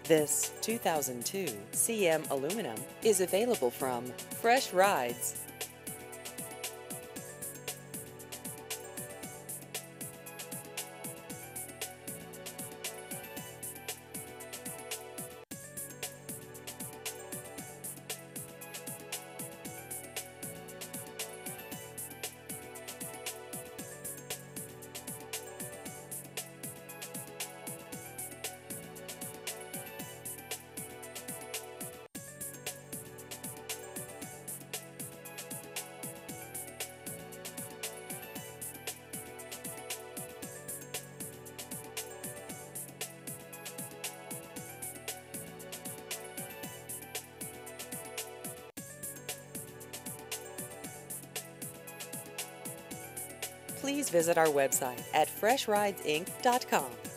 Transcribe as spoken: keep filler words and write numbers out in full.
This two thousand two C M Aluminum is available from Fresh Rides. Please visit our website at fresh rides inc dot com.